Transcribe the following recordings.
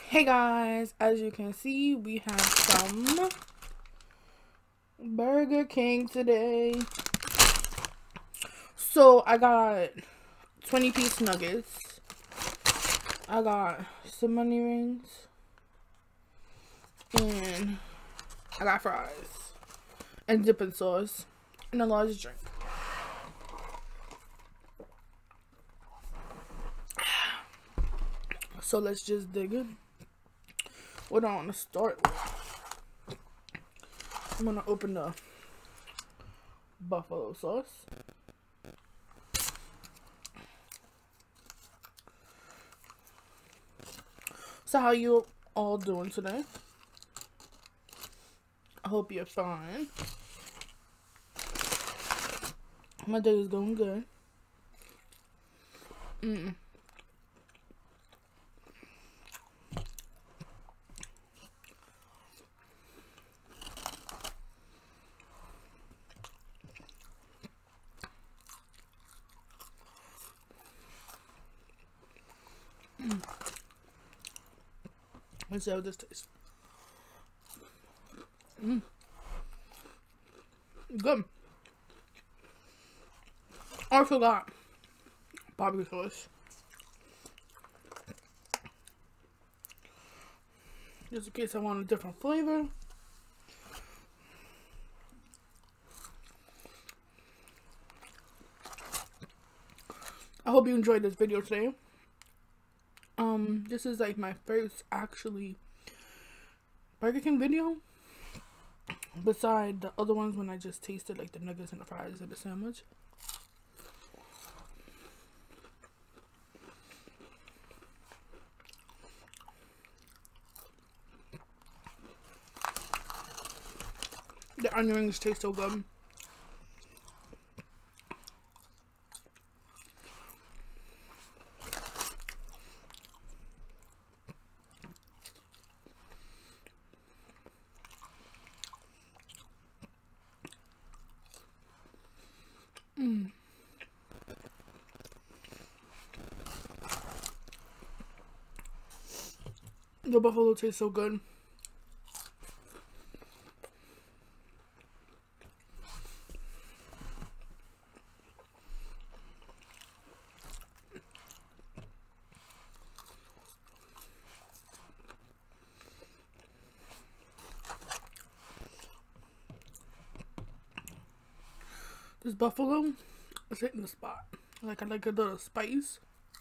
Hey guys, as you can see, we have some Burger King today. So I got 20-piece nuggets. I got some onion rings. And I got fries. And dipping sauce. And a large drink. So let's just dig in. What I want to start with. I'm going to open the buffalo sauce. So how you all doing today? I hope you're fine. My day is going good. Let's see how this tastes. Good. I forgot barbecue sauce. Just in case I want a different flavor. I hope you enjoyed this video today. This is like my first actually Burger King video. Beside the other ones when I just tasted like the nuggets and the fries and the sandwich. The onion rings taste so good. The buffalo tastes so good. This buffalo is hitting the spot. Like I like a little spice.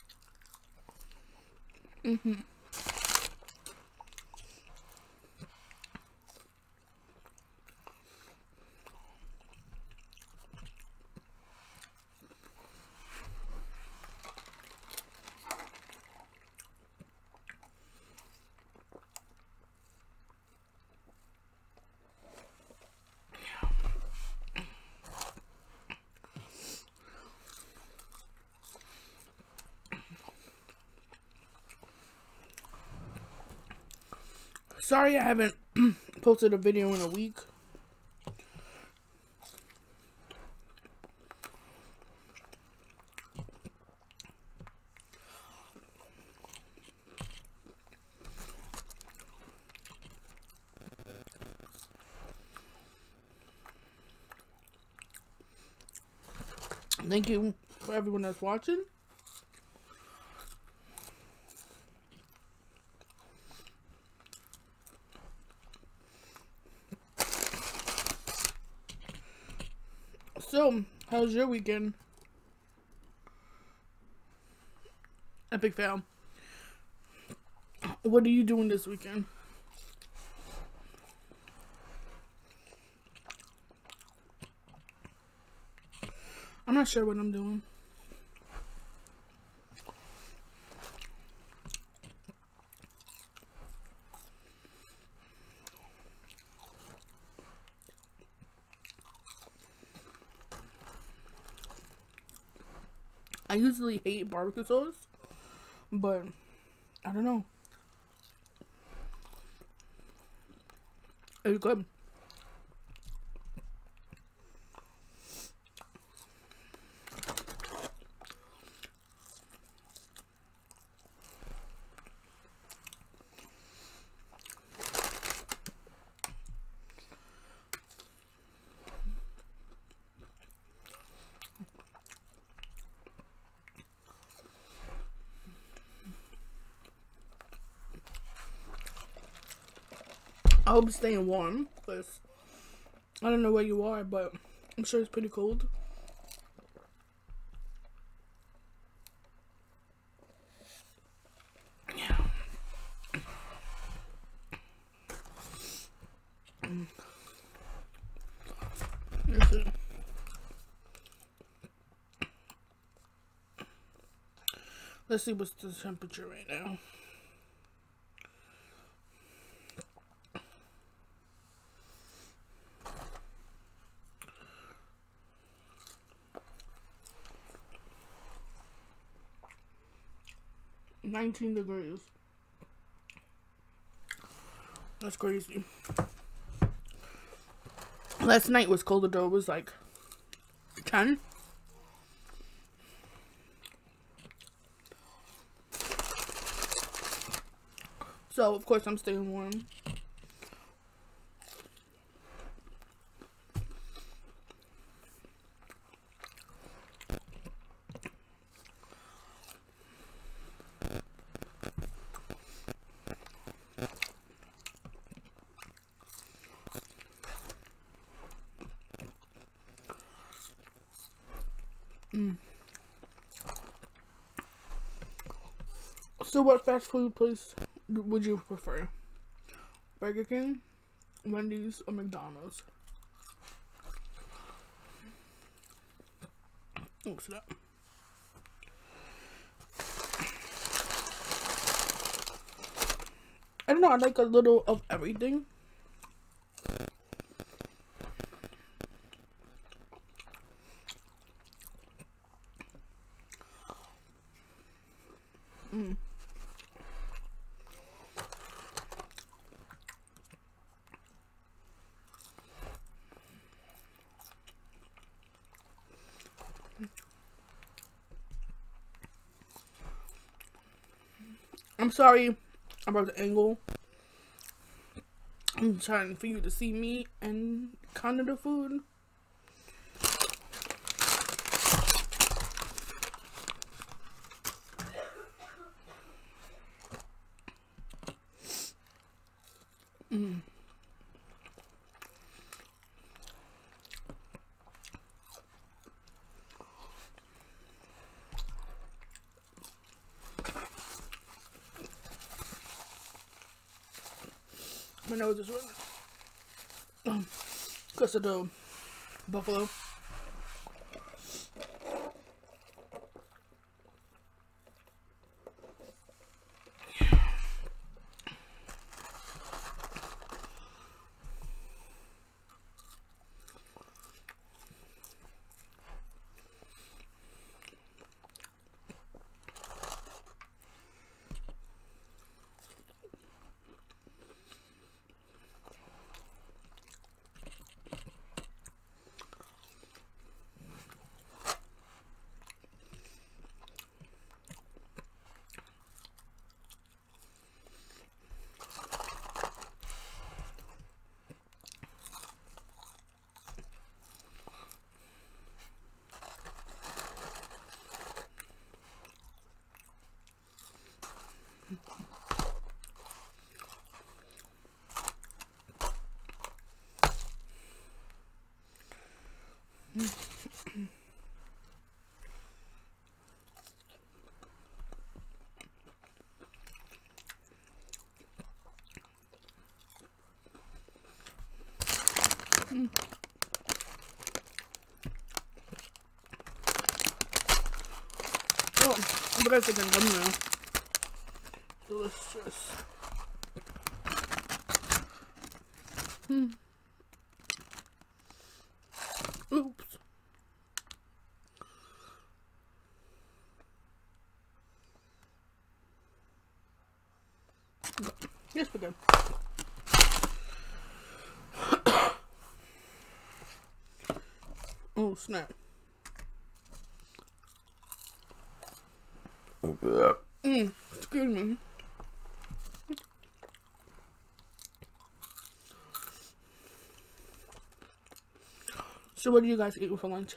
Sorry I haven't posted a video in a week. Thank you for everyone that's watching. So, how's your weekend? Epic fail. What are you doing this weekend? I'm not sure what I'm doing. I usually hate barbecue sauce, but I don't know. It's good. I hope it's staying warm, because I don't know where you are, but I'm sure it's pretty cold. Yeah. Let's see what's the temperature right now. $19 degrees. That's crazy. Last night was colder though. It was like 10. So of course I'm staying warm. So what fast food place would you prefer? Burger King, Wendy's, or McDonald's? What's that? I don't know, I like a little of everything. I'm sorry about the angle. I'm trying for you to see me and kind of the food. My nose is running because of the buffalo. Oh, I forgot to get gum now. Delicious. Oops. Yes, we're good. Oh, snap. Excuse me. So what do you guys eat for lunch?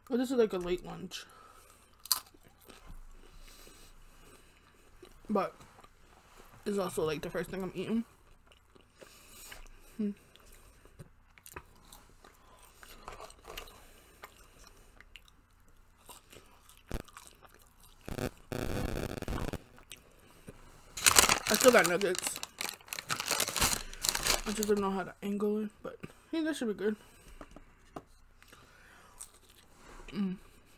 Well, this is like a late lunch. But it's also like the first thing I'm eating. I still got nuggets. I just don't know how to angle it, but yeah, that should be good. I'm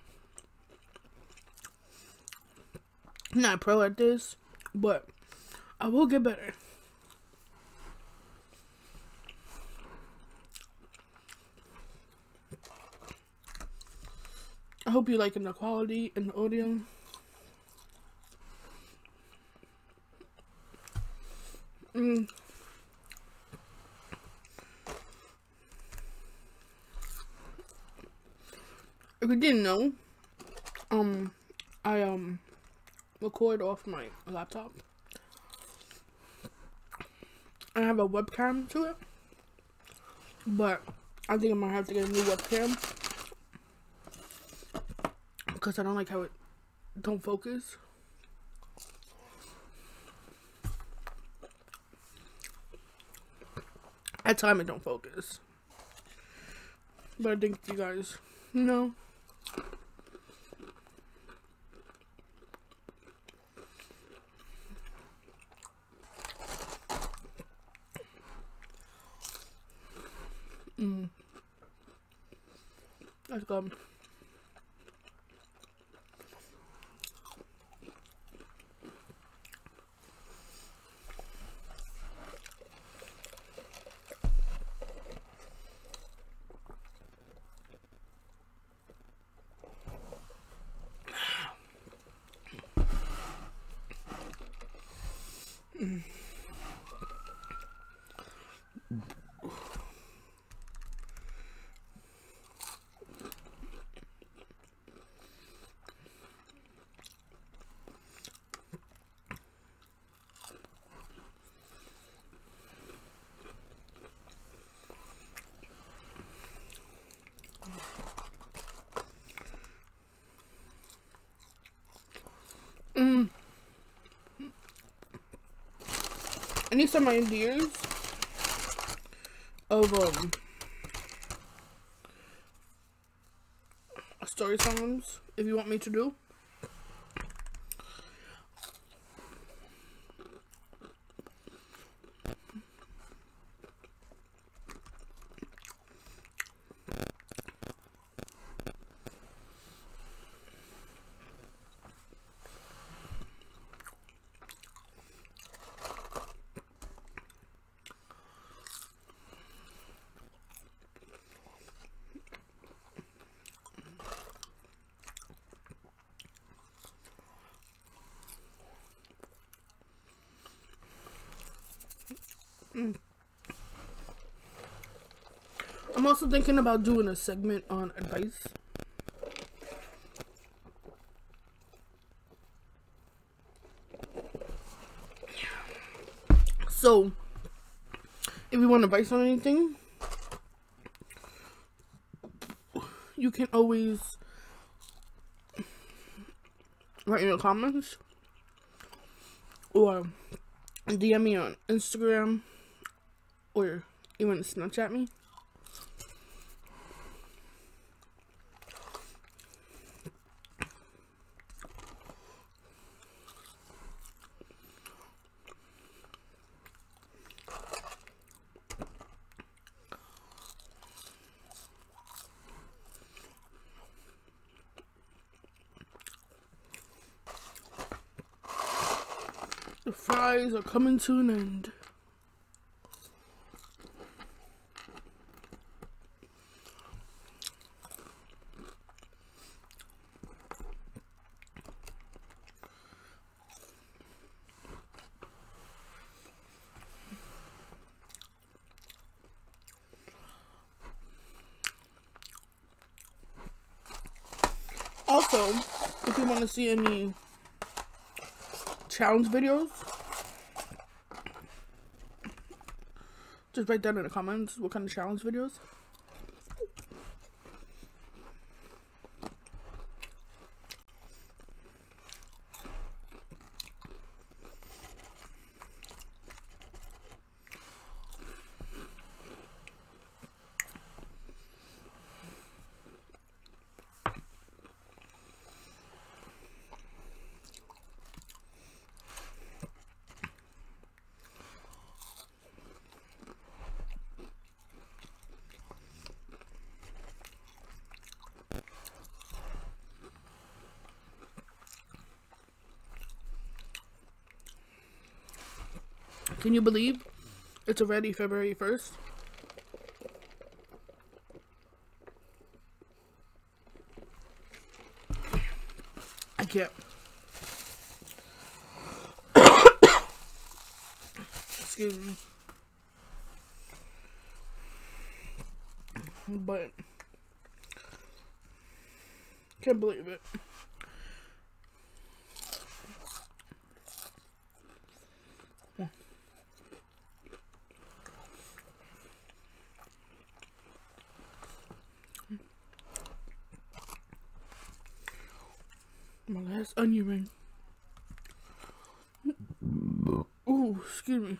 not pro at this, but I will get better. I hope you liking the quality and the audio. If you didn't know, I record off my laptop. I have a webcam to it, but I think I might have to get a new webcam because I don't like how it don't focus. At time it don't focus, but I think you guys know. Let's go. I need some ideas of story times if you want me to do. I'm also thinking about doing a segment on advice. So, if you want advice on anything, you can always write in the comments or DM me on Instagram or even Snapchat me. The fries are coming to an end. Also, if you want to see any challenge videos, just write down in the comments what kind of challenge videos. Can you believe it's already February 1st? I can't. Excuse me. But can't believe it. My last onion ring. Ooh, excuse me.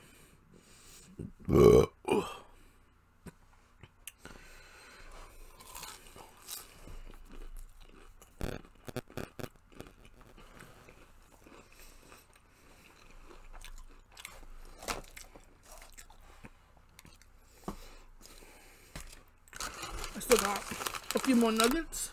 I still got a few more nuggets.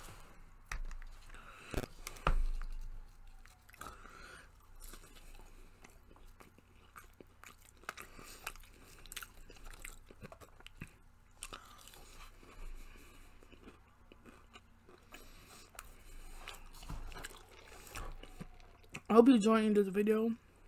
I hope you enjoying this video.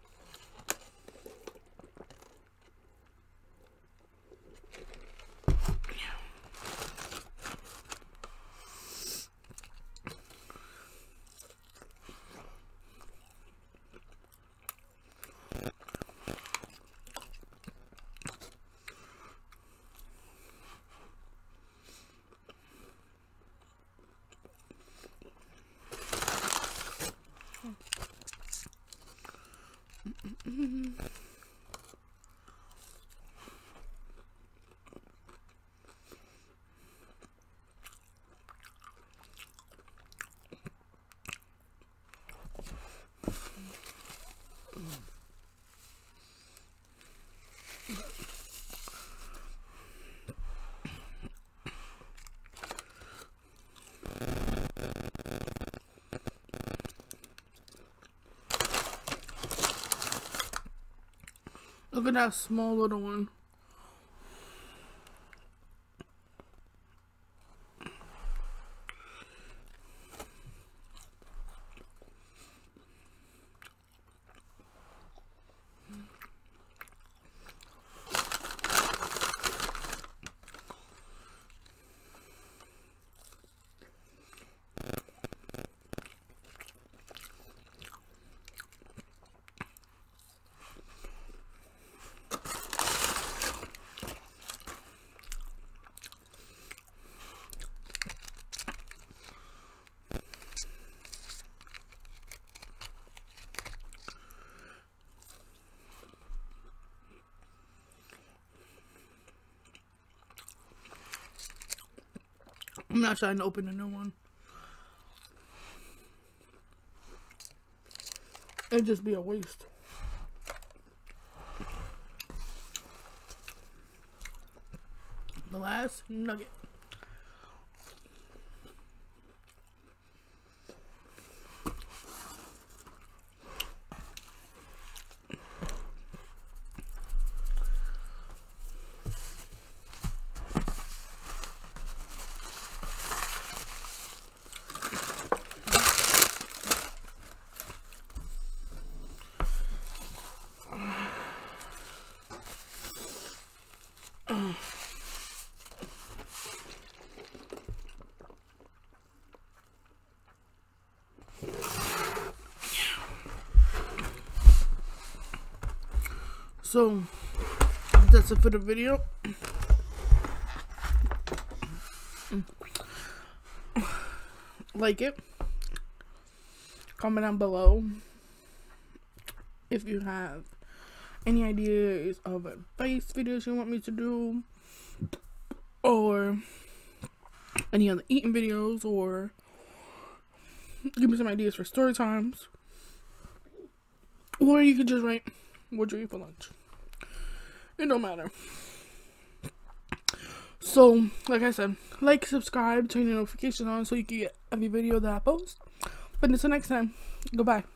Look at that small little one. I'm not trying to open a new one. It'd just be a waste. The last nugget. So that's it for the video. Like it, comment down below if you have any ideas of advice videos you want me to do, or any other eating videos, or give me some ideas for story times, or you could just write, what'd you eat for lunch? It don't matter. So, like I said, like, subscribe, turn your notifications on so you can get every video that I post. But until next time, goodbye.